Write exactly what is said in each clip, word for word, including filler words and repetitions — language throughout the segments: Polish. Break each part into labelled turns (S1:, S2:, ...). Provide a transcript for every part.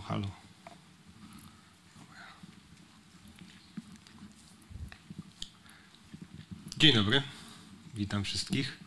S1: halo. Dzień dobry, witam wszystkich.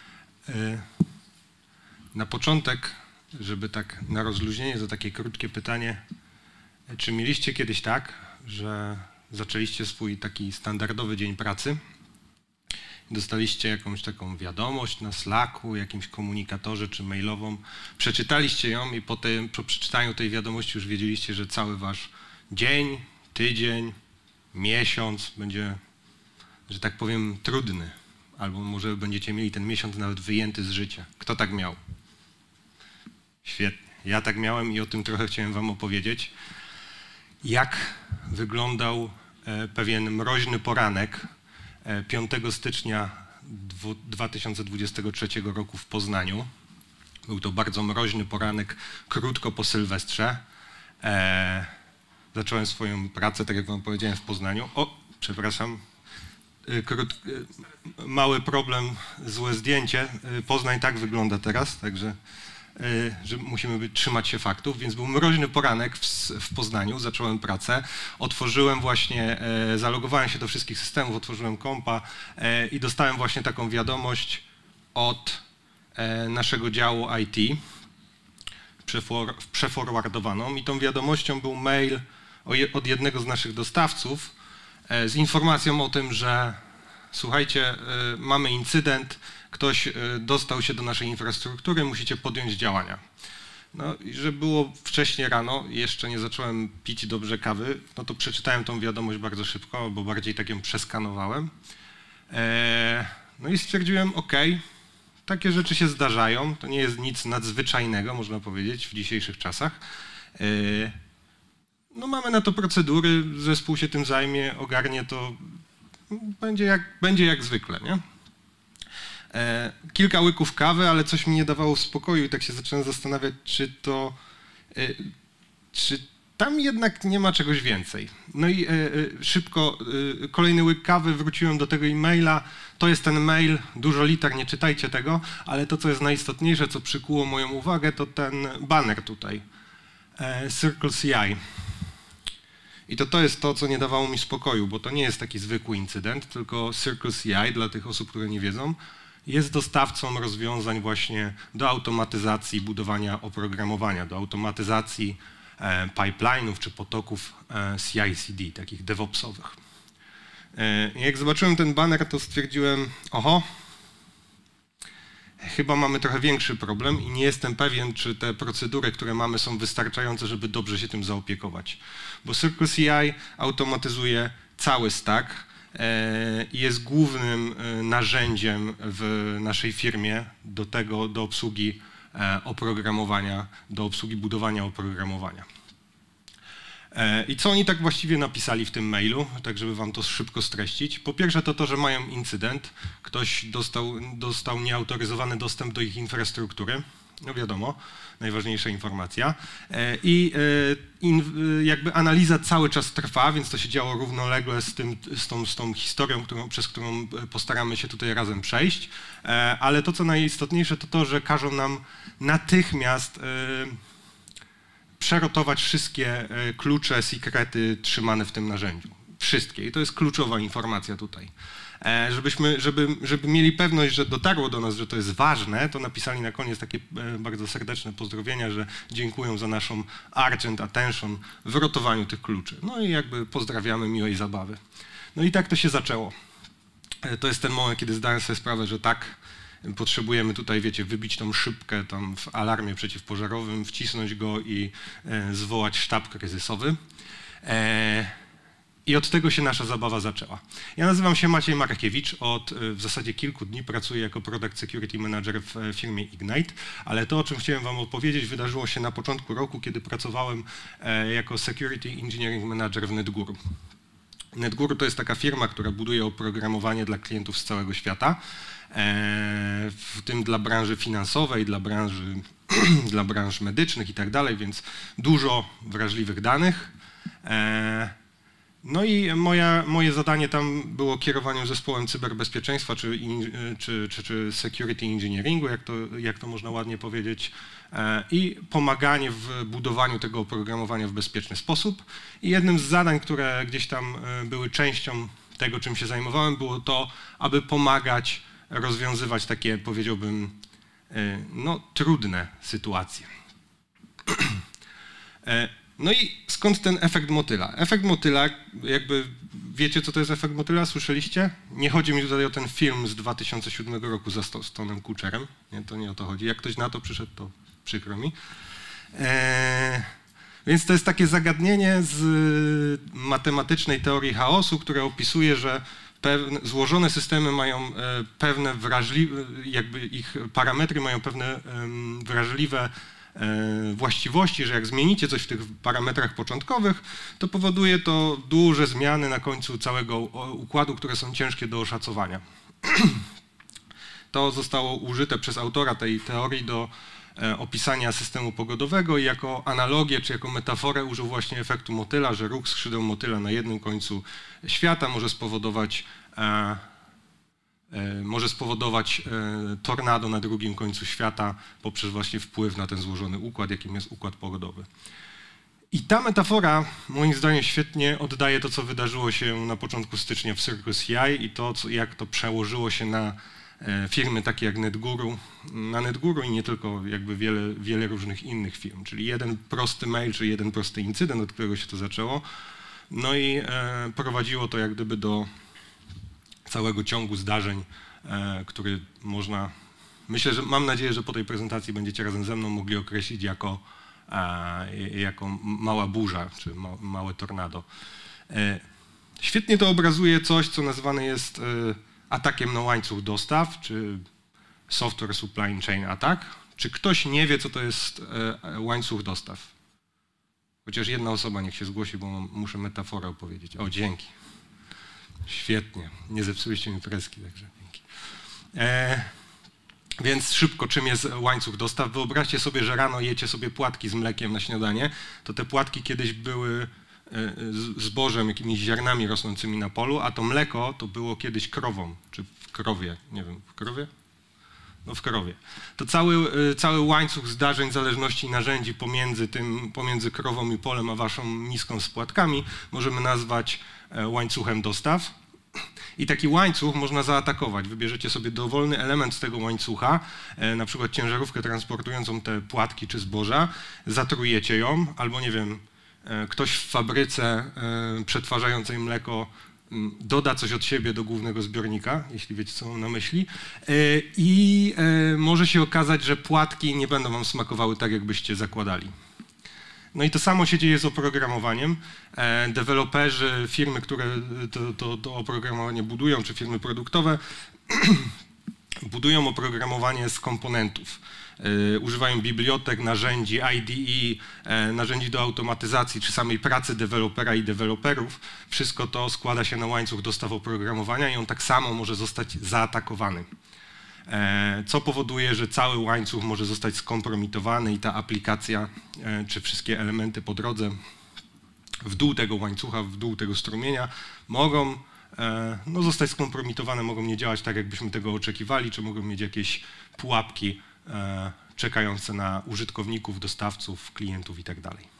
S1: Na początek, żeby tak na rozluźnienie, to takie krótkie pytanie. Czy mieliście kiedyś tak, że zaczęliście swój taki standardowy dzień pracy, dostaliście jakąś taką wiadomość na Slacku, jakimś komunikatorze czy mailową, przeczytaliście ją i po, tym, po przeczytaniu tej wiadomości już wiedzieliście, że cały wasz dzień, tydzień, miesiąc będzie, że tak powiem, trudny, albo może będziecie mieli ten miesiąc nawet wyjęty z życia. Kto tak miał? Świetnie. Ja tak miałem i o tym trochę chciałem wam opowiedzieć. Jak wyglądał pewien mroźny poranek piątego stycznia dwa tysiące dwudziestego trzeciego roku w Poznaniu. Był to bardzo mroźny poranek, krótko po Sylwestrze. E, zacząłem swoją pracę, tak jak wam powiedziałem, w Poznaniu. O, przepraszam, Krót, mały problem, złe zdjęcie. Poznań tak wygląda teraz, także że musimy być, trzymać się faktów, więc był mroźny poranek w, w Poznaniu, zacząłem pracę, otworzyłem właśnie, e, zalogowałem się do wszystkich systemów, otworzyłem kompa e, i dostałem właśnie taką wiadomość od e, naszego działu I T, przefor, przeforwardowaną, i tą wiadomością był mail o je, od jednego z naszych dostawców e, z informacją o tym, że słuchajcie, e, mamy incydent, ktoś dostał się do naszej infrastruktury, musicie podjąć działania. No i że było wcześnie rano, jeszcze nie zacząłem pić dobrze kawy, no to przeczytałem tą wiadomość bardzo szybko, albo bardziej tak ją przeskanowałem. Eee, no i stwierdziłem, ok, takie rzeczy się zdarzają, to nie jest nic nadzwyczajnego, można powiedzieć, w dzisiejszych czasach. Eee, no mamy na to procedury, zespół się tym zajmie, ogarnie to, będzie jak, będzie jak zwykle, nie? E, kilka łyków kawy, ale coś mi nie dawało spokoju i tak się zacząłem zastanawiać, czy to, e, czy tam jednak nie ma czegoś więcej. No i e, e, szybko e, kolejny łyk kawy, wróciłem do tego e-maila, to jest ten mail, dużo liter, nie czytajcie tego, ale to, co jest najistotniejsze, co przykuło moją uwagę, to ten baner tutaj, e, Circle C I. I to to jest to, co nie dawało mi spokoju, bo to nie jest taki zwykły incydent, tylko Circle C I, dla tych osób, które nie wiedzą, jest dostawcą rozwiązań właśnie do automatyzacji budowania oprogramowania, do automatyzacji e, pipeline'ów czy potoków e, C I C D, takich DevOpsowych. E, jak zobaczyłem ten baner, to stwierdziłem, oho, chyba mamy trochę większy problem i nie jestem pewien, czy te procedury, które mamy, są wystarczające, żeby dobrze się tym zaopiekować. Bo Circle C I automatyzuje cały stack, jest głównym narzędziem w naszej firmie do tego, do obsługi oprogramowania, do obsługi budowania oprogramowania. I co oni tak właściwie napisali w tym mailu, tak żeby wam to szybko streścić? Po pierwsze to to, że mają incydent, ktoś dostał, dostał nieautoryzowany dostęp do ich infrastruktury, no wiadomo, najważniejsza informacja. I jakby analiza cały czas trwa, więc to się działo równolegle z, tym, z, tą, z tą historią, którą, przez którą postaramy się tutaj razem przejść. Ale to, co najistotniejsze, to to, że każą nam natychmiast przerotować wszystkie klucze, sekrety trzymane w tym narzędziu. Wszystkie. I to jest kluczowa informacja tutaj. Żebyśmy, żeby, żeby mieli pewność, że dotarło do nas, że to jest ważne, to napisali na koniec takie bardzo serdeczne pozdrowienia, że dziękują za naszą urgent attention w rotowaniu tych kluczy. No i jakby pozdrawiamy, miłej zabawy. No i tak to się zaczęło. To jest ten moment, kiedy zdałem sobie sprawę, że tak, potrzebujemy tutaj, wiecie, wybić tą szybkę tam w alarmie przeciwpożarowym, wcisnąć go i e, zwołać sztab kryzysowy. E, I od tego się nasza zabawa zaczęła. Ja nazywam się Maciej Markiewicz, od w zasadzie kilku dni pracuję jako Product Security Manager w firmie Ignite, ale to, o czym chciałem wam opowiedzieć, wydarzyło się na początku roku, kiedy pracowałem e, jako Security Engineering Manager w NetGuru. NetGuru to jest taka firma, która buduje oprogramowanie dla klientów z całego świata, w tym dla branży finansowej, dla branży, dla branż medycznych i tak dalej, więc dużo wrażliwych danych. No i moja, moje zadanie tam było kierowanie zespołem cyberbezpieczeństwa czy, czy, czy, czy security engineeringu, jak to, jak to można ładnie powiedzieć, i pomaganie w budowaniu tego oprogramowania w bezpieczny sposób. I jednym z zadań, które gdzieś tam były częścią tego, czym się zajmowałem, było to, aby pomagać rozwiązywać takie, powiedziałbym, no, trudne sytuacje. No i skąd ten efekt motyla? Efekt motyla, jakby wiecie, co to jest efekt motyla? Słyszeliście? Nie chodzi mi tutaj o ten film z dwa tysiące siódmego roku za Stonem Kutcherem. Nie, to nie o to chodzi. Jak ktoś na to przyszedł, to przykro mi. Eee, więc to jest takie zagadnienie z matematycznej teorii chaosu, które opisuje, że pewne, złożone systemy mają pewne wrażliwe, jakby ich parametry mają pewne wrażliwe właściwości, że jak zmienicie coś w tych parametrach początkowych, to powoduje to duże zmiany na końcu całego układu, które są ciężkie do oszacowania. To zostało użyte przez autora tej teorii do opisania systemu pogodowego i jako analogię czy jako metaforę użył właśnie efektu motyla, że ruch skrzydeł motyla na jednym końcu świata może spowodować może spowodować tornado na drugim końcu świata poprzez właśnie wpływ na ten złożony układ, jakim jest układ pogodowy. I ta metafora moim zdaniem świetnie oddaje to, co wydarzyło się na początku stycznia w Cirrus A I i to, co, jak to przełożyło się na firmy takie jak NetGuru, na NetGuru i nie tylko, jakby wiele, wiele różnych innych firm. Czyli jeden prosty mail, czy jeden prosty incydent, od którego się to zaczęło. No i e, prowadziło to jak gdyby do całego ciągu zdarzeń, e, który można, myślę, że mam nadzieję, że po tej prezentacji będziecie razem ze mną mogli określić jako, e, jako mała burza, czy ma, małe tornado. E, świetnie to obrazuje coś, co nazywane jest e, atakiem na łańcuch dostaw, czy software supply chain attack. Czy ktoś nie wie, co to jest e, łańcuch dostaw? Chociaż jedna osoba niech się zgłosi, bo muszę metaforę opowiedzieć. O, dzięki. Świetnie. Nie zepsuliście mi freski, także dzięki. E, więc szybko, czym jest łańcuch dostaw? Wyobraźcie sobie, że rano jecie sobie płatki z mlekiem na śniadanie. To te płatki kiedyś były e, zbożem, jakimiś ziarnami rosnącymi na polu, a to mleko to było kiedyś krową, czy w krowie, nie wiem, w krowie? No w krowie. To cały, cały łańcuch zdarzeń, zależności i narzędzi pomiędzy tym, pomiędzy krową i polem, a waszą miską z płatkami możemy nazwać łańcuchem dostaw. I taki łańcuch można zaatakować. Wybierzecie sobie dowolny element z tego łańcucha, na przykład ciężarówkę transportującą te płatki czy zboża, zatrujecie ją, albo nie wiem, ktoś w fabryce przetwarzającej mleko doda coś od siebie do głównego zbiornika, jeśli wiecie, co mam na myśli, i może się okazać, że płatki nie będą wam smakowały tak, jakbyście zakładali. No i to samo się dzieje z oprogramowaniem. Deweloperzy, firmy, które to, to, to oprogramowanie budują, czy firmy produktowe, budują oprogramowanie z komponentów. Używają bibliotek, narzędzi, I D E, narzędzi do automatyzacji, czy samej pracy dewelopera i deweloperów. Wszystko to składa się na łańcuch dostaw oprogramowania i on tak samo może zostać zaatakowany. Co powoduje, że cały łańcuch może zostać skompromitowany i ta aplikacja, czy wszystkie elementy po drodze w dół tego łańcucha, w dół tego strumienia mogą no, zostać skompromitowane, mogą nie działać tak, jakbyśmy tego oczekiwali, czy mogą mieć jakieś pułapki czekające na użytkowników, dostawców, klientów i tak dalej.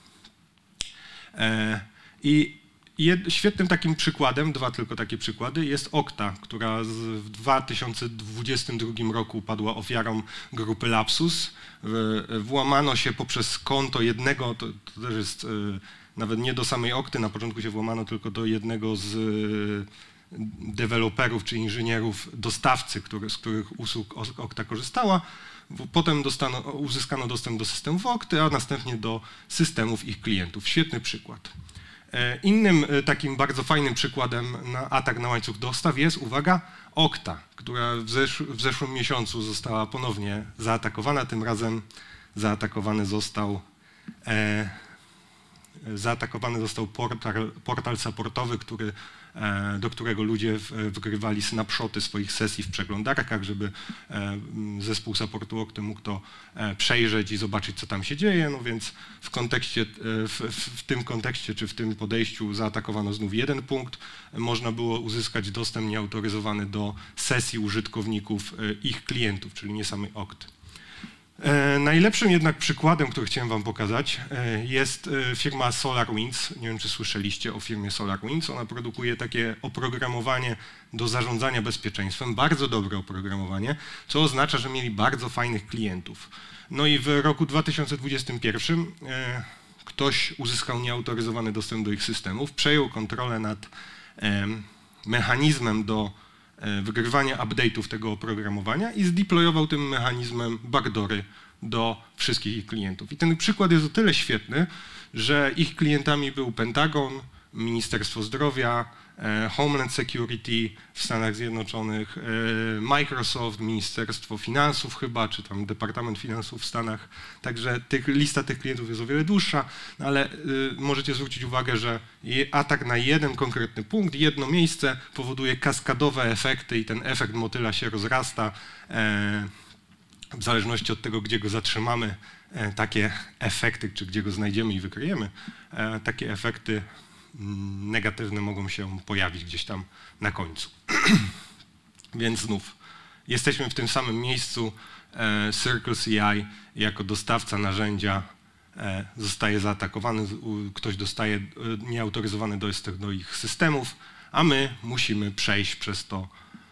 S1: I świetnym takim przykładem, dwa tylko takie przykłady, jest Okta, która w dwa tysiące dwudziestym drugim roku padła ofiarą grupy Lapsus. Włamano się poprzez konto jednego, to, to też jest nawet nie do samej Okty, na początku się włamano tylko do jednego z deweloperów czy inżynierów dostawcy, który, z których usług Okta korzystała. Potem dostano, uzyskano dostęp do systemów Okty, a następnie do systemów ich klientów. Świetny przykład. Innym takim bardzo fajnym przykładem na atak na łańcuch dostaw jest, uwaga, Okta, która w, zesz w zeszłym miesiącu została ponownie zaatakowana. Tym razem zaatakowany został, e, zaatakowany został portal, portal supportowy, który do którego ludzie wgrywali snapshoty swoich sesji w przeglądarkach, żeby zespół supportu Okty mógł to przejrzeć i zobaczyć, co tam się dzieje. No więc w kontekście, w, w tym kontekście czy w tym podejściu zaatakowano znów jeden punkt. Można było uzyskać dostęp nieautoryzowany do sesji użytkowników ich klientów, czyli nie samej Okty. E, najlepszym jednak przykładem, który chciałem wam pokazać, e, jest e, firma SolarWinds. Nie wiem, czy słyszeliście o firmie SolarWinds. Ona produkuje takie oprogramowanie do zarządzania bezpieczeństwem, bardzo dobre oprogramowanie, co oznacza, że mieli bardzo fajnych klientów. No i w roku dwa tysiące dwudziestym pierwszym e, ktoś uzyskał nieautoryzowany dostęp do ich systemów, przejął kontrolę nad e, mechanizmem do wygrywania update'ów tego oprogramowania i zdeployował tym mechanizmem backdoory do wszystkich ich klientów. I ten przykład jest o tyle świetny, że ich klientami był Pentagon, Ministerstwo Zdrowia, Homeland Security w Stanach Zjednoczonych, Microsoft, Ministerstwo Finansów chyba, czy tam Departament Finansów w Stanach. Także tych, lista tych klientów jest o wiele dłuższa, no ale y, możecie zwrócić uwagę, że atak na jeden konkretny punkt, jedno miejsce powoduje kaskadowe efekty i ten efekt motyla się rozrasta. E, w zależności od tego, gdzie go zatrzymamy, e, takie efekty, czy gdzie go znajdziemy i wykryjemy, e, takie efekty negatywne mogą się pojawić gdzieś tam na końcu. Więc znów jesteśmy w tym samym miejscu. E, Circle C I jako dostawca narzędzia e, zostaje zaatakowany, u, ktoś dostaje e, nieautoryzowany dostęp do ich systemów, a my musimy przejść przez to,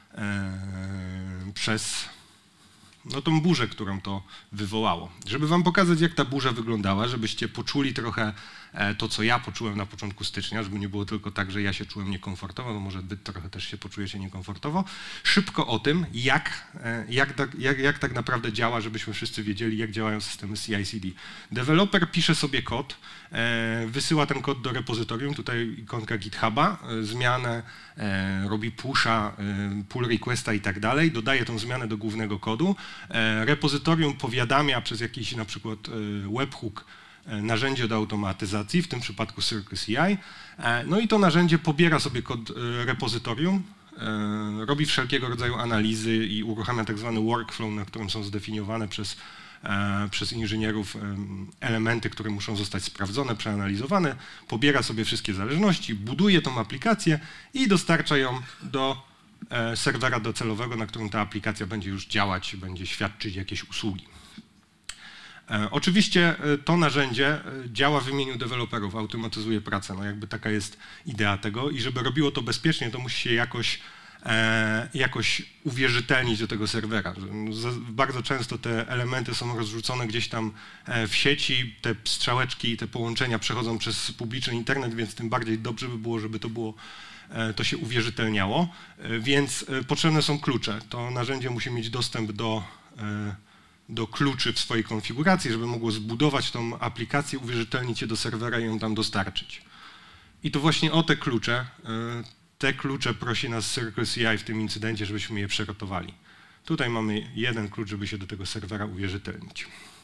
S1: e, przez no, tą burzę, którą to wywołało. Żeby wam pokazać, jak ta burza wyglądała, żebyście poczuli trochę to, co ja poczułem na początku stycznia, żeby nie było tylko tak, że ja się czułem niekomfortowo, no może wy trochę też się poczujecie niekomfortowo. Szybko o tym, jak, jak, jak, jak tak naprawdę działa, żebyśmy wszyscy wiedzieli, jak działają systemy C I C D. Deweloper pisze sobie kod, wysyła ten kod do repozytorium, tutaj ikonka GitHuba, zmianę, robi pusha, pull requesta i tak dalej, dodaje tą zmianę do głównego kodu. Repozytorium powiadamia przez jakiś na przykład webhook narzędzie do automatyzacji, w tym przypadku Circle C I. No i to narzędzie pobiera sobie kod repozytorium, robi wszelkiego rodzaju analizy i uruchamia tak zwany workflow, na którym są zdefiniowane przez, przez inżynierów elementy, które muszą zostać sprawdzone, przeanalizowane, pobiera sobie wszystkie zależności, buduje tą aplikację i dostarcza ją do serwera docelowego, na którym ta aplikacja będzie już działać, będzie świadczyć jakieś usługi. Oczywiście to narzędzie działa w imieniu deweloperów, automatyzuje pracę, no jakby taka jest idea tego i żeby robiło to bezpiecznie, to musi się jakoś, e, jakoś uwierzytelnić do tego serwera. Bardzo często te elementy są rozrzucone gdzieś tam w sieci, te strzałeczki i te połączenia przechodzą przez publiczny internet, więc tym bardziej dobrze by było, żeby to było to się uwierzytelniało, więc potrzebne są klucze. To narzędzie musi mieć dostęp do do kluczy w swojej konfiguracji, żeby mogło zbudować tą aplikację, uwierzytelnić je do serwera i ją tam dostarczyć. I to właśnie o te klucze, te klucze prosi nas Circle C I w tym incydencie, żebyśmy je przerotowali. Tutaj mamy jeden klucz, żeby się do tego serwera uwierzytelnić.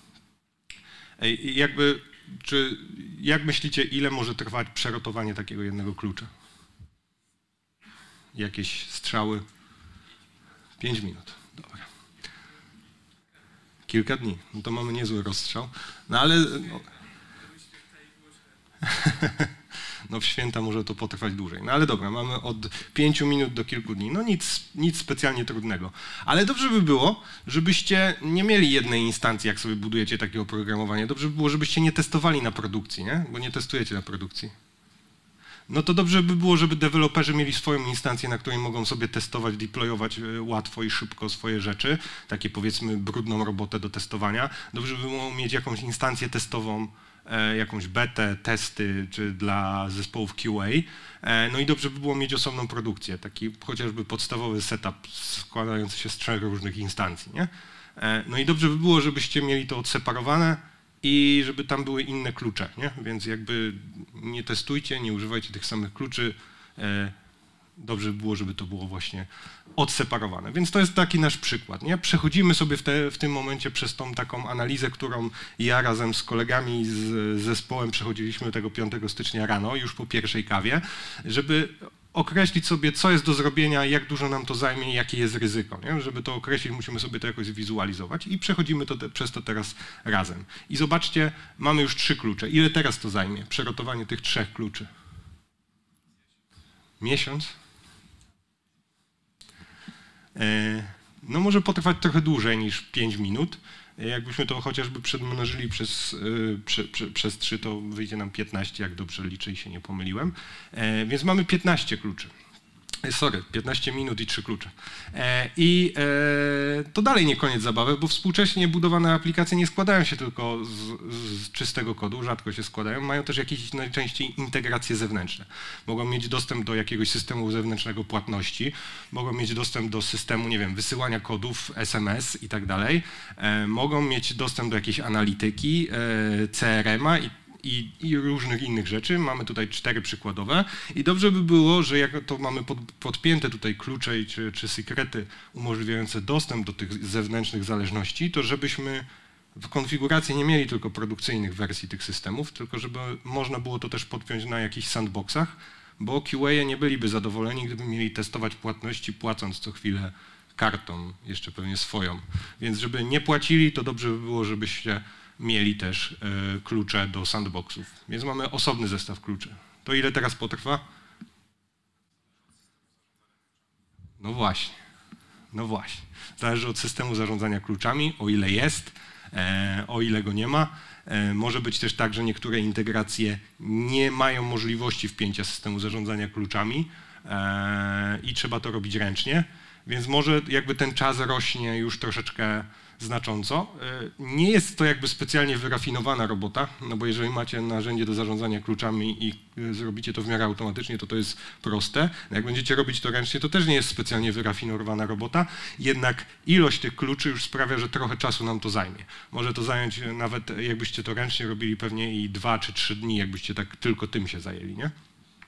S1: Jakby, czy, jak myślicie, ile może trwać przerotowanie takiego jednego klucza? Jakieś strzały? Pięć minut. Dobra. Kilka dni. No to mamy niezły rozstrzał. No ale... No, no w święta może to potrwać dłużej. No ale dobra, mamy od pięciu minut do kilku dni. No nic, nic specjalnie trudnego. Ale dobrze by było, żebyście nie mieli jednej instancji, jak sobie budujecie takie oprogramowanie. Dobrze by było, żebyście nie testowali na produkcji, nie? Bo nie testujecie na produkcji. No to dobrze by było, żeby deweloperzy mieli swoją instancję, na której mogą sobie testować, deployować łatwo i szybko swoje rzeczy, takie powiedzmy brudną robotę do testowania. Dobrze by było mieć jakąś instancję testową, jakąś betę, testy, czy dla zespołów Q A. No i dobrze by było mieć osobną produkcję, taki chociażby podstawowy setup składający się z trzech różnych instancji, nie? No i dobrze by było, żebyście mieli to odseparowane, i żeby tam były inne klucze, nie? Więc jakby nie testujcie, nie używajcie tych samych kluczy. Dobrze by było, żeby to było właśnie odseparowane. Więc to jest taki nasz przykład, nie? Przechodzimy sobie w, te, w tym momencie przez tą taką analizę, którą ja razem z kolegami z zespołem przechodziliśmy tego piątego stycznia rano, już po pierwszej kawie, żeby określić sobie, co jest do zrobienia, jak dużo nam to zajmie, jakie jest ryzyko. Nie? Żeby to określić, musimy sobie to jakoś zwizualizować i przechodzimy to te, przez to teraz razem. I zobaczcie, mamy już trzy klucze. Ile teraz to zajmie? Przerotowanie tych trzech kluczy. Miesiąc? No może potrwać trochę dłużej niż pięć minut. Jakbyśmy to chociażby przedmnożyli przez, prze, prze, przez trzy, to wyjdzie nam piętnaście, jak dobrze liczę i się nie pomyliłem. E, więc mamy piętnaście kluczy. Sorry, piętnaście minut i trzy klucze. E, I e, to dalej nie koniec zabawy, bo współcześnie budowane aplikacje nie składają się tylko z, z czystego kodu, rzadko się składają, mają też jakieś najczęściej integracje zewnętrzne. Mogą mieć dostęp do jakiegoś systemu zewnętrznego płatności, mogą mieć dostęp do systemu, nie wiem, wysyłania kodów, S M S i tak dalej, e, mogą mieć dostęp do jakiejś analityki, e, C R M a i I, i różnych innych rzeczy. Mamy tutaj cztery przykładowe i dobrze by było, że jak to mamy pod, podpięte tutaj klucze czy, czy sekrety umożliwiające dostęp do tych zewnętrznych zależności, to żebyśmy w konfiguracji nie mieli tylko produkcyjnych wersji tych systemów, tylko żeby można było to też podpiąć na jakichś sandboxach, bo Q A nie byliby zadowoleni, gdyby mieli testować płatności, płacąc co chwilę kartą, jeszcze pewnie swoją. Więc żeby nie płacili, to dobrze by było, żebyście mieli też y, klucze do sandboxów. Więc mamy osobny zestaw kluczy. To ile teraz potrwa? No właśnie. No właśnie. Zależy od systemu zarządzania kluczami, o ile jest, e, o ile go nie ma. E, może być też tak, że niektóre integracje nie mają możliwości wpięcia systemu zarządzania kluczami e, i trzeba to robić ręcznie. Więc może jakby ten czas rośnie już troszeczkę znacząco. Nie jest to jakby specjalnie wyrafinowana robota, no bo jeżeli macie narzędzie do zarządzania kluczami i zrobicie to w miarę automatycznie, to to jest proste. Jak będziecie robić to ręcznie, to też nie jest specjalnie wyrafinowana robota, jednak ilość tych kluczy już sprawia, że trochę czasu nam to zajmie. Może to zająć nawet, jakbyście to ręcznie robili, pewnie i dwa czy trzy dni, jakbyście tak tylko tym się zajęli, nie?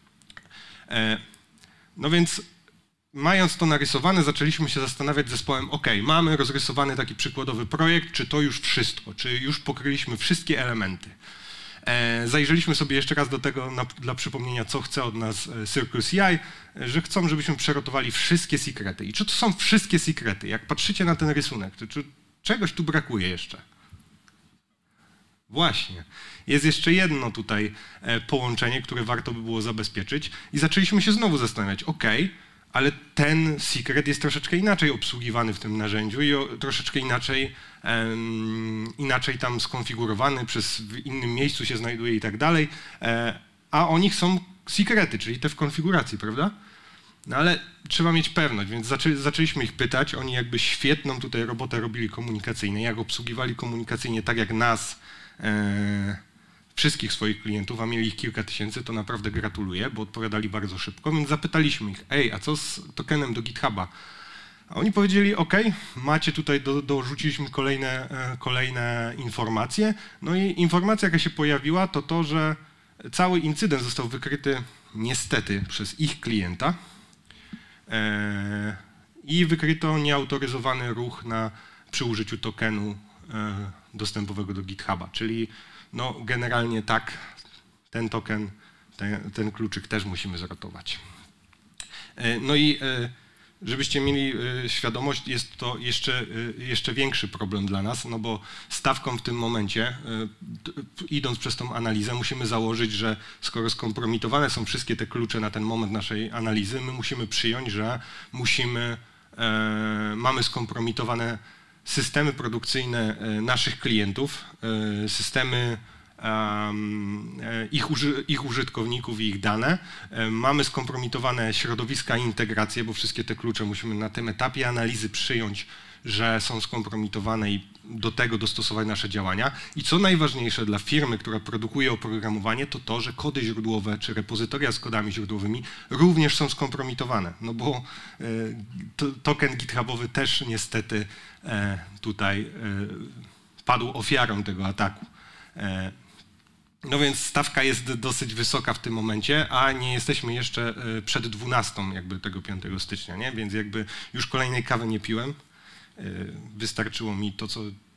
S1: No więc mając to narysowane, zaczęliśmy się zastanawiać z zespołem, ok, mamy rozrysowany taki przykładowy projekt, czy to już wszystko, czy już pokryliśmy wszystkie elementy. E, zajrzeliśmy sobie jeszcze raz do tego na, dla przypomnienia, co chce od nas Circle C I, że chcą, żebyśmy przerotowali wszystkie sekrety. I czy to są wszystkie sekrety? Jak patrzycie na ten rysunek, to czy czegoś tu brakuje jeszcze? Właśnie. Jest jeszcze jedno tutaj połączenie, które warto by było zabezpieczyć i zaczęliśmy się znowu zastanawiać, ok, ale ten secret jest troszeczkę inaczej obsługiwany w tym narzędziu i o, troszeczkę inaczej, um, inaczej tam skonfigurowany, przez, w innym miejscu się znajduje i tak dalej, e, a o nich są sekrety, czyli te w konfiguracji, prawda? No ale trzeba mieć pewność, więc zaczę, zaczęliśmy ich pytać, oni jakby świetną tutaj robotę robili komunikacyjnie, jak obsługiwali komunikacyjnie tak jak nas, e, wszystkich swoich klientów, a mieli ich kilka tysięcy, to naprawdę gratuluję, bo odpowiadali bardzo szybko, więc zapytaliśmy ich, ej, a co z tokenem do GitHuba? A oni powiedzieli, ok, macie tutaj, do, dorzuciliśmy kolejne, kolejne informacje, no i informacja, jaka się pojawiła, to to, że cały incydent został wykryty niestety przez ich klienta e, i wykryto nieautoryzowany ruch na, przy użyciu tokenu e, dostępowego do GitHuba, czyli no generalnie tak, ten token, ten, ten kluczyk też musimy zrotować. No i żebyście mieli świadomość, jest to jeszcze, jeszcze większy problem dla nas, no bo stawką w tym momencie, idąc przez tą analizę, musimy założyć, że skoro skompromitowane są wszystkie te klucze na ten moment naszej analizy, my musimy przyjąć, że musimy, mamy skompromitowane systemy produkcyjne naszych klientów, systemy ich, uży, ich użytkowników i ich dane. Mamy skompromitowane środowiska i integracje, bo wszystkie te klucze musimy na tym etapie analizy przyjąć, że są skompromitowane i do tego dostosować nasze działania. I co najważniejsze dla firmy, która produkuje oprogramowanie, to to, że kody źródłowe czy repozytoria z kodami źródłowymi również są skompromitowane. No bo token GitHubowy też niestety tutaj padł ofiarą tego ataku. No więc stawka jest dosyć wysoka w tym momencie, a nie jesteśmy jeszcze przed dwunastą jakby tego piątego stycznia, nie? Więc jakby już kolejnej kawy nie piłem. Wystarczyło mi to, co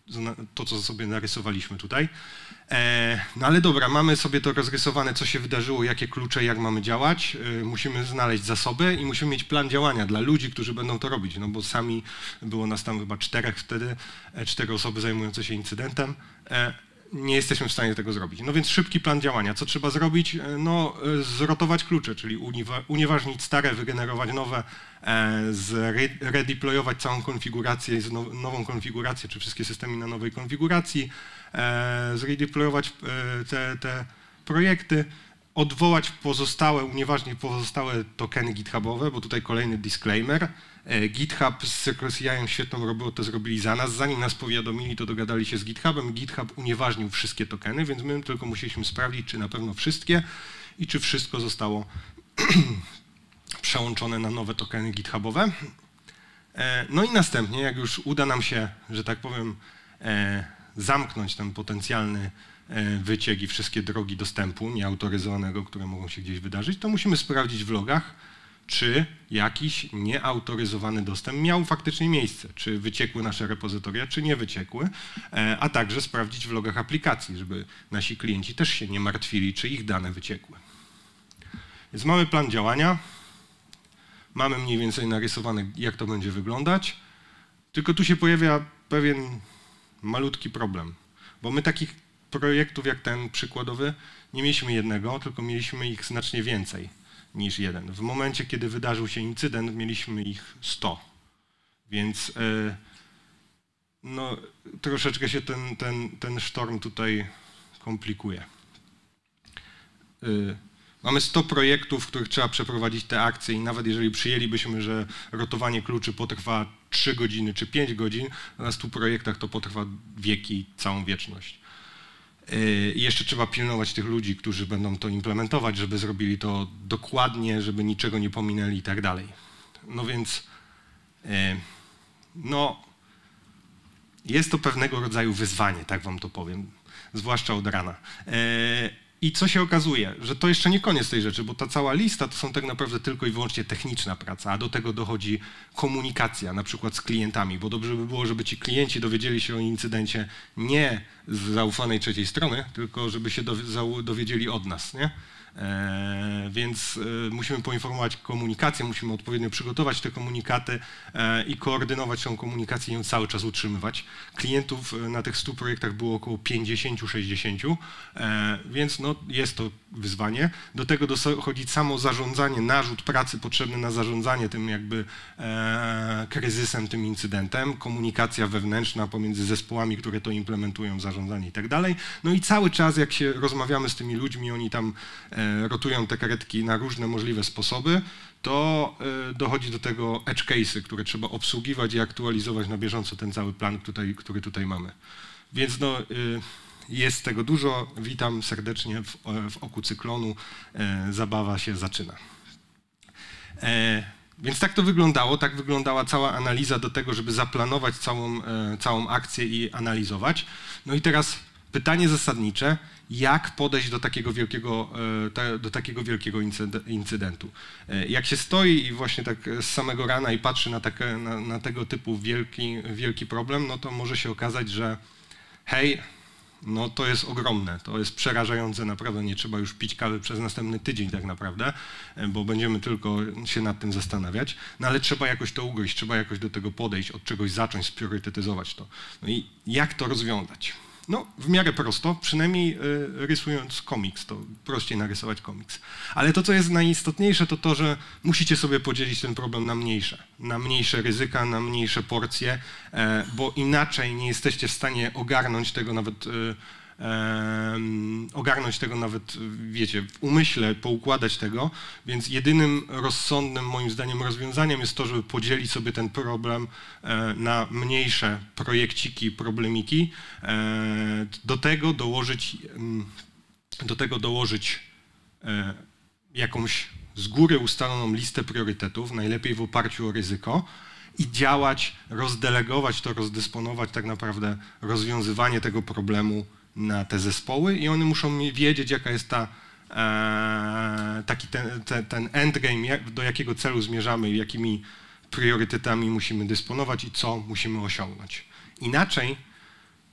S1: to, co sobie narysowaliśmy tutaj. No ale dobra, mamy sobie to rozrysowane, co się wydarzyło, jakie klucze, jak mamy działać. Musimy znaleźć zasoby i musimy mieć plan działania dla ludzi, którzy będą to robić, no bo sami było nas tam chyba czterech wtedy, cztery osoby zajmujące się incydentem. Nie jesteśmy w stanie tego zrobić. No więc szybki plan działania. Co trzeba zrobić? No zrotować klucze, czyli unieważnić stare, wygenerować nowe, zredeployować całą konfigurację, nową konfigurację, czy wszystkie systemy na nowej konfiguracji, zredeployować te, te projekty, odwołać pozostałe, unieważnić pozostałe tokeny GitHubowe, bo tutaj kolejny disclaimer. GitHub z Circle C I świetną robotę zrobili za nas. Zanim nas powiadomili, to dogadali się z GitHubem. GitHub unieważnił wszystkie tokeny, więc my tylko musieliśmy sprawdzić, czy na pewno wszystkie i czy wszystko zostało przełączone na nowe tokeny GitHubowe. No i następnie, jak już uda nam się, że tak powiem, zamknąć ten potencjalny wyciek i wszystkie drogi dostępu nieautoryzowanego, które mogą się gdzieś wydarzyć, to musimy sprawdzić w logach, czy jakiś nieautoryzowany dostęp miał faktycznie miejsce, czy wyciekły nasze repozytoria, czy nie wyciekły, a także sprawdzić w logach aplikacji, żeby nasi klienci też się nie martwili, czy ich dane wyciekły. Więc mamy plan działania, mamy mniej więcej narysowane, jak to będzie wyglądać, tylko tu się pojawia pewien malutki problem, bo my takich projektów jak ten przykładowy nie mieliśmy jednego, tylko mieliśmy ich znacznie więcej niż jeden. W momencie, kiedy wydarzył się incydent, mieliśmy ich sto, więc no, troszeczkę się ten, ten, ten sztorm tutaj komplikuje. Mamy sto projektów, w których trzeba przeprowadzić te akcje i nawet jeżeli przyjęlibyśmy, że rotowanie kluczy potrwa trzy godziny czy pięć godzin, na stu projektach to potrwa wieki, całą wieczność. I jeszcze trzeba pilnować tych ludzi, którzy będą to implementować, żeby zrobili to dokładnie, żeby niczego nie pominęli i tak dalej. No więc no, jest to pewnego rodzaju wyzwanie, tak wam to powiem, zwłaszcza od rana. I co się okazuje, że to jeszcze nie koniec tej rzeczy, bo ta cała lista to są tak naprawdę tylko i wyłącznie techniczna praca, a do tego dochodzi komunikacja, na przykład z klientami, bo dobrze by było, żeby ci klienci dowiedzieli się o incydencie nie z zaufanej trzeciej strony, tylko żeby się dowiedzieli od nas, nie? E, więc e, musimy poinformować komunikację, musimy odpowiednio przygotować te komunikaty e, i koordynować tą komunikację i ją cały czas utrzymywać. Klientów na tych stu projektach było około pięćdziesiąt sześćdziesiąt, e, więc no, jest to wyzwanie. Do tego dochodzi samo zarządzanie, narzut pracy potrzebny na zarządzanie tym jakby e, kryzysem, tym incydentem, komunikacja wewnętrzna pomiędzy zespołami, które to implementują, zarządzanie i tak dalej. No i cały czas jak się rozmawiamy z tymi ludźmi, oni tam e, rotują te karetki na różne możliwe sposoby, to dochodzi do tego edge case'y, które trzeba obsługiwać i aktualizować na bieżąco ten cały plan, który, który tutaj mamy. Więc no, jest tego dużo. Witam serdecznie w, w oku cyklonu. Zabawa się zaczyna. Więc tak to wyglądało, tak wyglądała cała analiza do tego, żeby zaplanować całą, całą akcję i analizować. No i teraz pytanie zasadnicze, jak podejść do takiego wielkiego, do takiego wielkiego incydentu. Jak się stoi i właśnie tak z samego rana i patrzy na, takie, na, na tego typu wielki, wielki problem, no to może się okazać, że hej, no to jest ogromne, to jest przerażające, naprawdę nie trzeba już pić kawy przez następny tydzień tak naprawdę, bo będziemy tylko się nad tym zastanawiać, no ale trzeba jakoś to ugryźć, trzeba jakoś do tego podejść, od czegoś zacząć, spriorytetyzować to. No i jak to rozwiązać? No, w miarę prosto, przynajmniej y, rysując komiks, to prościej narysować komiks. Ale to, co jest najistotniejsze, to to, że musicie sobie podzielić ten problem na mniejsze, na mniejsze ryzyka, na mniejsze porcje, e, bo inaczej nie jesteście w stanie ogarnąć tego nawet, y, e, ogarnąć tego nawet, wiecie, w umyśle, poukładać tego, więc jedynym rozsądnym, moim zdaniem, rozwiązaniem jest to, żeby podzielić sobie ten problem e, na mniejsze projekciki, problemiki, e, do tego dołożyć, do tego dołożyć e, jakąś z góry ustaloną listę priorytetów, najlepiej w oparciu o ryzyko, i działać, rozdelegować to, rozdysponować tak naprawdę rozwiązywanie tego problemu na te zespoły i one muszą wiedzieć, jaka jest ta, e, taki ten, ten, ten endgame, jak, do jakiego celu zmierzamy, jakimi priorytetami musimy dysponować i co musimy osiągnąć. Inaczej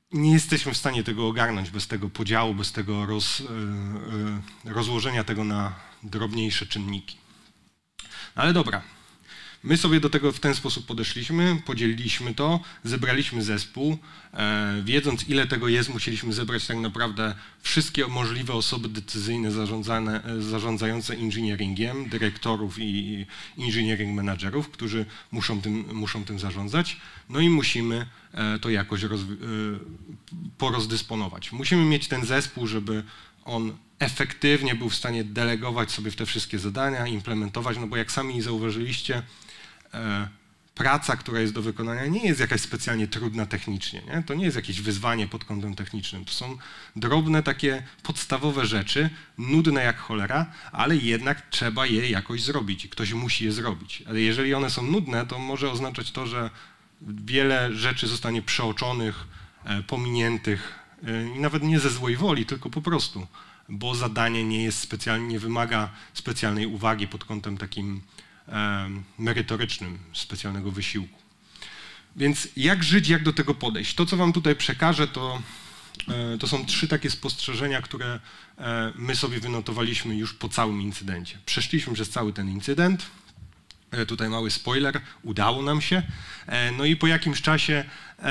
S1: nie jesteśmy w stanie tego ogarnąć bez tego podziału, bez tego roz, rozłożenia tego na drobniejsze czynniki. Ale dobra. My sobie do tego w ten sposób podeszliśmy, podzieliliśmy to, zebraliśmy zespół. E, wiedząc, ile tego jest, musieliśmy zebrać tak naprawdę wszystkie możliwe osoby decyzyjne zarządzane, zarządzające engineeringiem, dyrektorów i engineering managerów, którzy muszą tym, muszą tym zarządzać. No i musimy e, to jakoś roz, e, porozdysponować. Musimy mieć ten zespół, żeby on efektywnie był w stanie delegować sobie w te wszystkie zadania, implementować, no bo jak sami zauważyliście, e, praca, która jest do wykonania, nie jest jakaś specjalnie trudna technicznie, nie? To nie jest jakieś wyzwanie pod kątem technicznym, to są drobne takie podstawowe rzeczy, nudne jak cholera, ale jednak trzeba je jakoś zrobić i ktoś musi je zrobić. Ale jeżeli one są nudne, to może oznaczać to, że wiele rzeczy zostanie przeoczonych, e, pominiętych e, i nawet nie ze złej woli, tylko po prostu, bo zadanie nie jest specjalnie, nie wymaga specjalnej uwagi pod kątem takim e, merytorycznym, specjalnego wysiłku. Więc jak żyć, jak do tego podejść? To, co wam tutaj przekażę, to, e, to są trzy takie spostrzeżenia, które e, my sobie wynotowaliśmy już po całym incydencie. Przeszliśmy przez cały ten incydent. E, tutaj mały spoiler, udało nam się. E, no i po jakimś czasie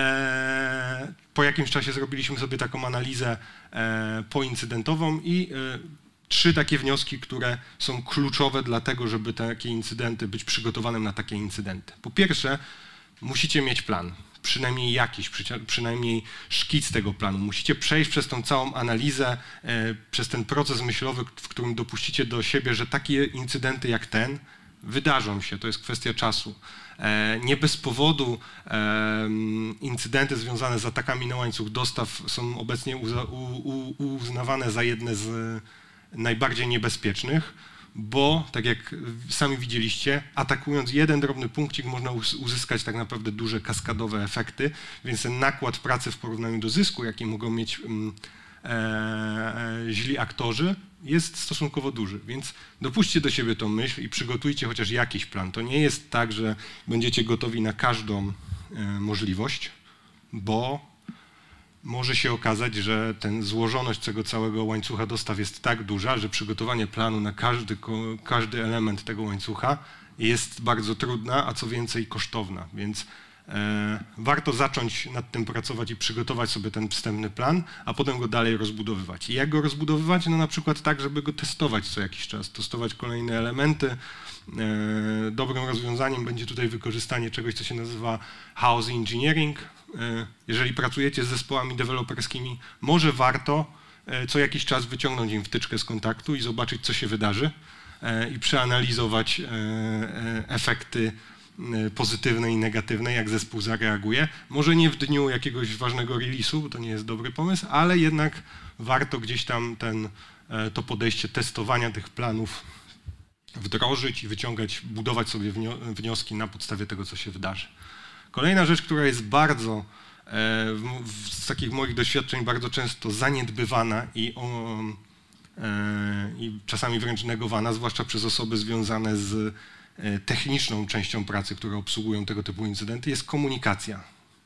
S1: e, po jakimś czasie zrobiliśmy sobie taką analizę e, poincydentową i e, trzy takie wnioski, które są kluczowe dla tego, żeby takie incydenty, być przygotowanym na takie incydenty. Po pierwsze, musicie mieć plan, przynajmniej jakiś, przynajmniej szkic tego planu. Musicie przejść przez tą całą analizę, e, przez ten proces myślowy, w którym dopuścicie do siebie, że takie incydenty jak ten wydarzą się, to jest kwestia czasu. E, nie bez powodu e, incydenty związane z atakami na łańcuch dostaw są obecnie uza, u, u, uznawane za jedne z najbardziej niebezpiecznych, bo tak jak sami widzieliście, atakując jeden drobny punkcik można uzyskać tak naprawdę duże kaskadowe efekty, więc ten nakład pracy w porównaniu do zysku, jaki mogą mieć mm, e, źli aktorzy, jest stosunkowo duży, więc dopuśćcie do siebie tą myśl i przygotujcie chociaż jakiś plan. To nie jest tak, że będziecie gotowi na każdą e, możliwość, bo może się okazać, że ten złożoność tego całego łańcucha dostaw jest tak duża, że przygotowanie planu na każdy, każdy element tego łańcucha jest bardzo trudna, a co więcej kosztowna, więc e, warto zacząć nad tym pracować i przygotować sobie ten wstępny plan, a potem go dalej rozbudowywać. I jak go rozbudowywać? No na przykład tak, żeby go testować co jakiś czas, testować kolejne elementy. E, dobrym rozwiązaniem będzie tutaj wykorzystanie czegoś, co się nazywa house engineering. Jeżeli pracujecie z zespołami deweloperskimi, może warto co jakiś czas wyciągnąć im wtyczkę z kontaktu i zobaczyć, co się wydarzy i przeanalizować efekty pozytywne i negatywne, jak zespół zareaguje. Może nie w dniu jakiegoś ważnego release'u, bo to nie jest dobry pomysł, ale jednak warto gdzieś tam ten, to podejście testowania tych planów wdrożyć i wyciągać, budować sobie wnioski na podstawie tego, co się wydarzy. Kolejna rzecz, która jest bardzo, z takich moich doświadczeń bardzo często zaniedbywana i, o, i czasami wręcz negowana, zwłaszcza przez osoby związane z techniczną częścią pracy, które obsługują tego typu incydenty, jest komunikacja.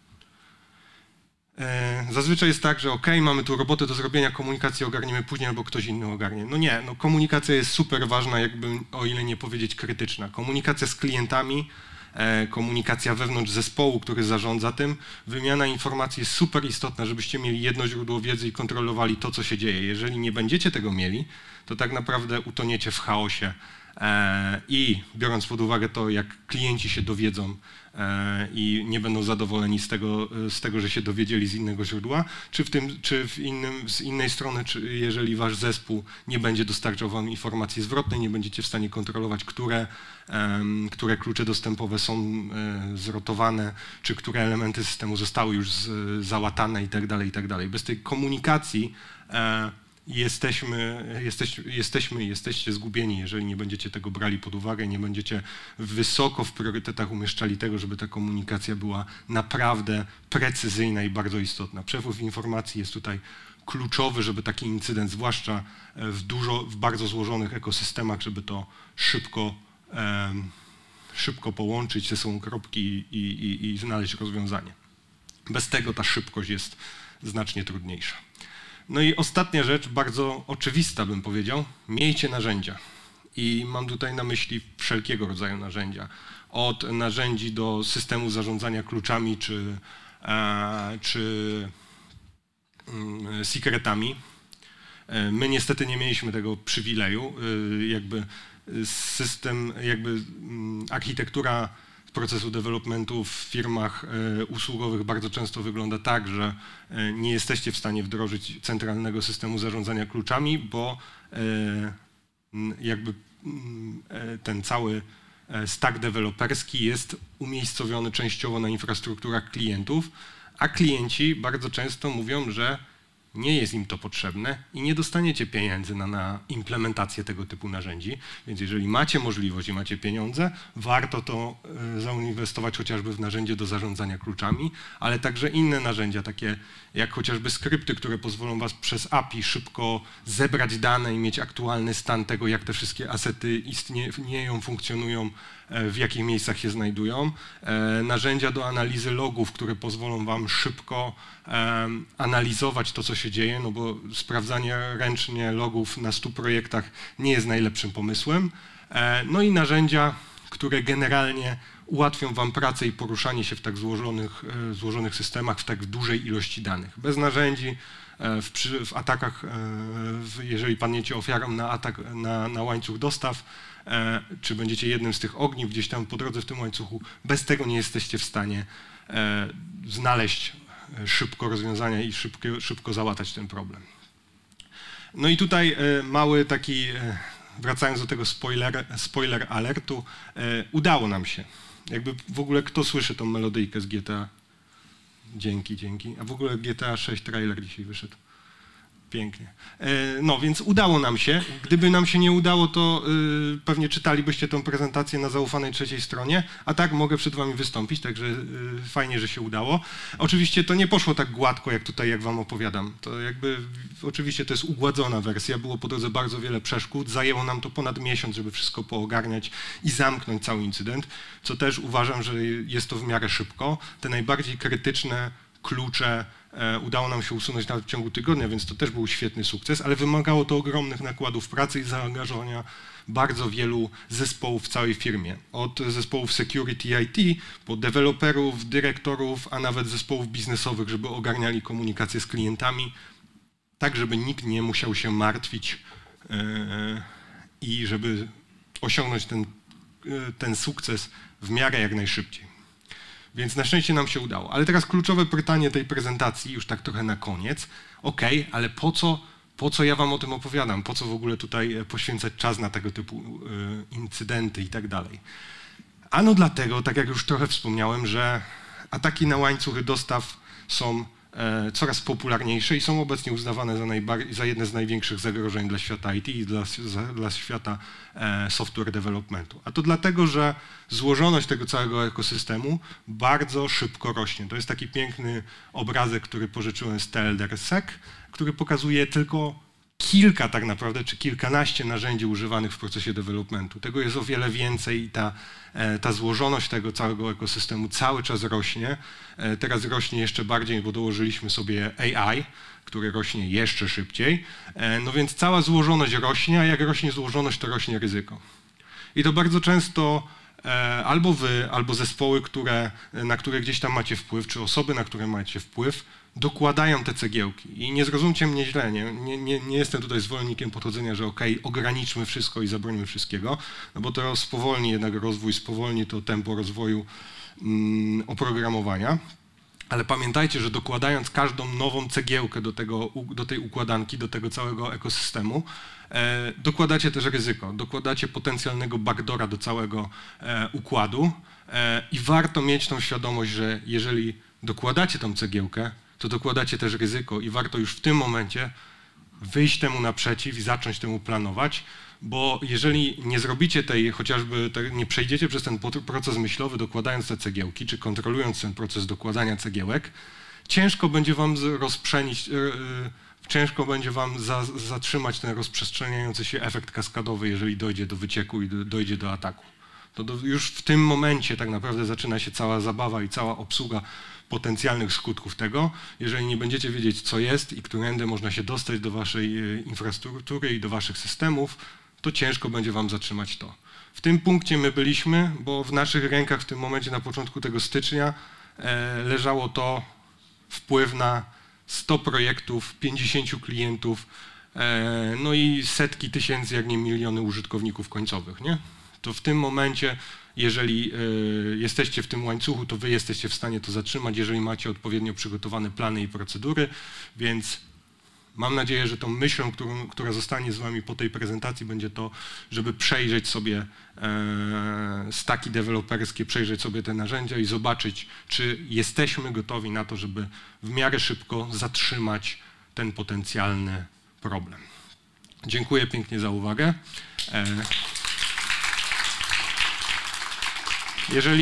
S1: Zazwyczaj jest tak, że ok, mamy tu robotę do zrobienia, komunikację ogarniemy później albo ktoś inny ogarnie. No nie, no komunikacja jest super ważna, jakby o ile nie powiedzieć krytyczna. Komunikacja z klientami, komunikacja wewnątrz zespołu, który zarządza tym, wymiana informacji jest super istotna, żebyście mieli jedno źródło wiedzy i kontrolowali to, co się dzieje. Jeżeli nie będziecie tego mieli, to tak naprawdę utoniecie w chaosie i biorąc pod uwagę to, jak klienci się dowiedzą i nie będą zadowoleni z tego, z tego, że się dowiedzieli z innego źródła, czy, w tym, czy w innym, z innej strony, czy jeżeli wasz zespół nie będzie dostarczał wam informacji zwrotnej, nie będziecie w stanie kontrolować, które, um, które klucze dostępowe są um, zrotowane, czy które elementy systemu zostały już z, załatane i tak dalej, i tak dalej. Bez tej komunikacji um, Jesteśmy, jesteś, jesteśmy i jesteście zgubieni, jeżeli nie będziecie tego brali pod uwagę, nie będziecie wysoko w priorytetach umieszczali tego, żeby ta komunikacja była naprawdę precyzyjna i bardzo istotna. Przepływ informacji jest tutaj kluczowy, żeby taki incydent, zwłaszcza w, dużo, w bardzo złożonych ekosystemach, żeby to szybko, um, szybko połączyć ze sobą kropki i, i, i znaleźć rozwiązanie. Bez tego ta szybkość jest znacznie trudniejsza. No i ostatnia rzecz, bardzo oczywista bym powiedział, miejcie narzędzia. I mam tutaj na myśli wszelkiego rodzaju narzędzia. Od narzędzi do systemu zarządzania kluczami czy, e, czy mm, secretami. E, my niestety nie mieliśmy tego przywileju. E, jakby system, jakby mm, architektura procesu developmentu w firmach e, usługowych bardzo często wygląda tak, że e, nie jesteście w stanie wdrożyć centralnego systemu zarządzania kluczami, bo e, jakby e, ten cały stack deweloperski jest umiejscowiony częściowo na infrastrukturach klientów, a klienci bardzo często mówią, że nie jest im to potrzebne i nie dostaniecie pieniędzy na, na implementację tego typu narzędzi, więc jeżeli macie możliwość i macie pieniądze, warto to y, zainwestować chociażby w narzędzie do zarządzania kluczami, ale także inne narzędzia, takie jak chociażby skrypty, które pozwolą was przez A P I szybko zebrać dane i mieć aktualny stan tego, jak te wszystkie asety istnieją, funkcjonują, w jakich miejscach się znajdują. E, narzędzia do analizy logów, które pozwolą wam szybko e, analizować to, co się dzieje, no bo sprawdzanie ręcznie logów na stu projektach nie jest najlepszym pomysłem. E, no i narzędzia, które generalnie ułatwią wam pracę i poruszanie się w tak złożonych, e, złożonych systemach, w tak dużej ilości danych. Bez narzędzi e, w, przy, w atakach, e, w, jeżeli padniecie ofiarą na atak na, na łańcuch dostaw, E, czy będziecie jednym z tych ogniw gdzieś tam po drodze w tym łańcuchu, bez tego nie jesteście w stanie e, znaleźć szybko rozwiązania i szybko, szybko załatać ten problem. No i tutaj e, mały taki, e, wracając do tego spoiler, spoiler alertu, e, udało nam się. Jakby w ogóle kto słyszy tą melodyjkę z G T A? Dzięki, dzięki. A w ogóle G T A sześć trailer dzisiaj wyszedł. Pięknie. No więc udało nam się. Gdyby nam się nie udało, to yy, pewnie czytalibyście tę prezentację na zaufanej trzeciej stronie, a tak mogę przed wami wystąpić, także yy, fajnie, że się udało. Oczywiście to nie poszło tak gładko, jak tutaj, jak wam opowiadam. To jakby, oczywiście to jest ugładzona wersja, było po drodze bardzo wiele przeszkód, zajęło nam to ponad miesiąc, żeby wszystko poogarniać i zamknąć cały incydent, co też uważam, że jest to w miarę szybko. Te najbardziej krytyczne klucze udało nam się usunąć nawet w ciągu tygodnia, więc to też był świetny sukces, ale wymagało to ogromnych nakładów pracy i zaangażowania bardzo wielu zespołów w całej firmie. Od zespołów security I T, po deweloperów, dyrektorów, a nawet zespołów biznesowych, żeby ogarniali komunikację z klientami, tak żeby nikt nie musiał się martwić yy, i żeby osiągnąć ten, yy, ten sukces w miarę jak najszybciej. Więc na szczęście nam się udało. Ale teraz kluczowe pytanie tej prezentacji, już tak trochę na koniec. OK, ale po co, po co ja wam o tym opowiadam? Po co w ogóle tutaj poświęcać czas na tego typu y, incydenty i tak dalej? Ano dlatego, tak jak już trochę wspomniałem, że ataki na łańcuchy dostaw są e, coraz popularniejsze i są obecnie uznawane za, za jedne z największych zagrożeń dla świata I T i dla, za, dla świata e, software developmentu. A to dlatego, że złożoność tego całego ekosystemu bardzo szybko rośnie. To jest taki piękny obrazek, który pożyczyłem z T L D R S E C, który pokazuje tylko kilka tak naprawdę, czy kilkanaście narzędzi używanych w procesie developmentu. Tego jest o wiele więcej i ta, ta złożoność tego całego ekosystemu cały czas rośnie. Teraz rośnie jeszcze bardziej, bo dołożyliśmy sobie A I, który rośnie jeszcze szybciej. No więc cała złożoność rośnie, a jak rośnie złożoność, to rośnie ryzyko. I to bardzo często albo wy, albo zespoły, które, na które gdzieś tam macie wpływ, czy osoby, na które macie wpływ, dokładają te cegiełki. I nie zrozumcie mnie źle, nie, nie, nie, nie jestem tutaj zwolennikiem podchodzenia, że okej, okay, ograniczmy wszystko i zabronimy wszystkiego, no bo to spowolni jednak rozwój, spowolni to tempo rozwoju mm, oprogramowania. Ale pamiętajcie, że dokładając każdą nową cegiełkę do, tego, do tej układanki, do tego całego ekosystemu, e, dokładacie też ryzyko, dokładacie potencjalnego backdoora do całego e, układu e, i warto mieć tą świadomość, że jeżeli dokładacie tą cegiełkę, to dokładacie też ryzyko i warto już w tym momencie wyjść temu naprzeciw i zacząć temu planować, bo jeżeli nie zrobicie tej, chociażby te, nie przejdziecie przez ten proces myślowy dokładając te cegiełki, czy kontrolując ten proces dokładania cegiełek, ciężko będzie wam rozprzenić, yy, ciężko będzie wam za, zatrzymać ten rozprzestrzeniający się efekt kaskadowy, jeżeli dojdzie do wycieku i do, dojdzie do ataku. To do, już w tym momencie tak naprawdę zaczyna się cała zabawa i cała obsługa potencjalnych skutków tego. Jeżeli nie będziecie wiedzieć, co jest i którędy można się dostać do waszej infrastruktury i do waszych systemów, to ciężko będzie wam zatrzymać to. W tym punkcie my byliśmy, bo w naszych rękach w tym momencie na początku tego stycznia e, leżało to wpływ na sto projektów, pięćdziesięciu klientów, e, no i setki tysięcy, jak nie miliony użytkowników końcowych, nie? To w tym momencie, jeżeli y, jesteście w tym łańcuchu, to wy jesteście w stanie to zatrzymać, jeżeli macie odpowiednio przygotowane plany i procedury, więc mam nadzieję, że tą myślą, którą, która zostanie z wami po tej prezentacji, będzie to, żeby przejrzeć sobie e, staki deweloperskie, przejrzeć sobie te narzędzia i zobaczyć, czy jesteśmy gotowi na to, żeby w miarę szybko zatrzymać ten potencjalny problem. Dziękuję pięknie za uwagę. E, Jeżeli